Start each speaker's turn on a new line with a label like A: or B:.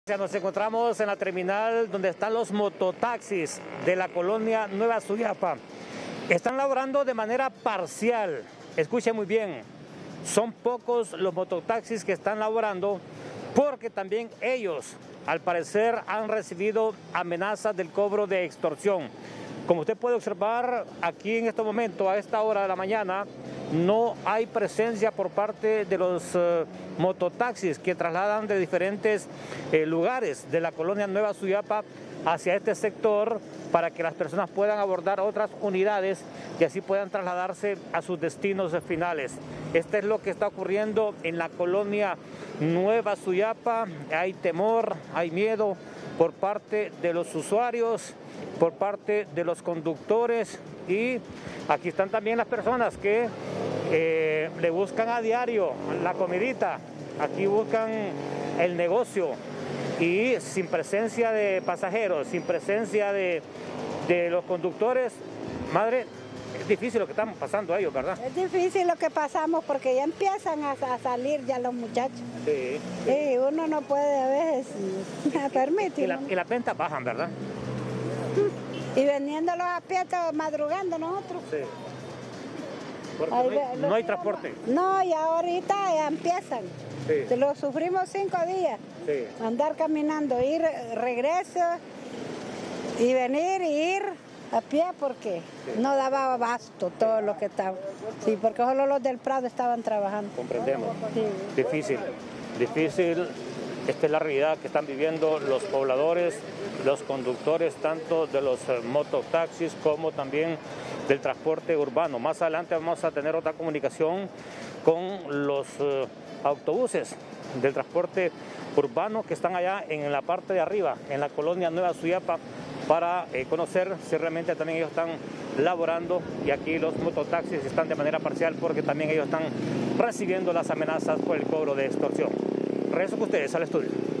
A: Nos encontramos en la terminal donde están los mototaxis de la colonia Nueva Suyapa. Están laborando de manera parcial. Escuchen muy bien, son pocos los mototaxis que están laborando porque también ellos, al parecer, han recibido amenazas del cobro de extorsión. Como usted puede observar, aquí en este momento, a esta hora de la mañana, no hay presencia por parte de los mototaxis que trasladan de diferentes lugares de la colonia Nueva Suyapa hacia este sector para que las personas puedan abordar otras unidades y así puedan trasladarse a sus destinos finales. Esto es lo que está ocurriendo en la colonia Nueva Suyapa. Hay temor, hay miedo por parte de los usuarios, por parte de los conductores, y aquí están también las personas que le buscan a diario la comidita, aquí buscan el negocio, y sin presencia de pasajeros, sin presencia de los conductores, madre, es difícil lo que están pasando a ellos, ¿verdad?
B: Es difícil lo que pasamos porque ya empiezan a salir ya los muchachos.
A: Sí.
B: Y uno no puede a veces permitir.
A: Y las ventas bajan, ¿verdad?
B: Y vendiéndolos a pie, madrugando nosotros.
A: Sí. Porque no hay transporte.
B: No, y ahorita ya empiezan.
A: Sí.
B: Lo sufrimos 5 días.
A: Sí.
B: Andar caminando, ir, regreso, y venir y ir a pie porque no daba abasto todo lo que estaba. Sí, porque solo los del Prado estaban trabajando.
A: Comprendemos.
B: Sí.
A: Difícil. Esta es la realidad que están viviendo los pobladores, los conductores, tanto de los mototaxis como también del transporte urbano. Más adelante vamos a tener otra comunicación con los autobuses del transporte urbano que están allá en la parte de arriba, en la colonia Nueva Suyapa, para conocer si realmente también ellos están laborando, y aquí los mototaxis están de manera parcial porque también ellos están recibiendo las amenazas por el cobro de extorsión. Regreso con ustedes al estudio.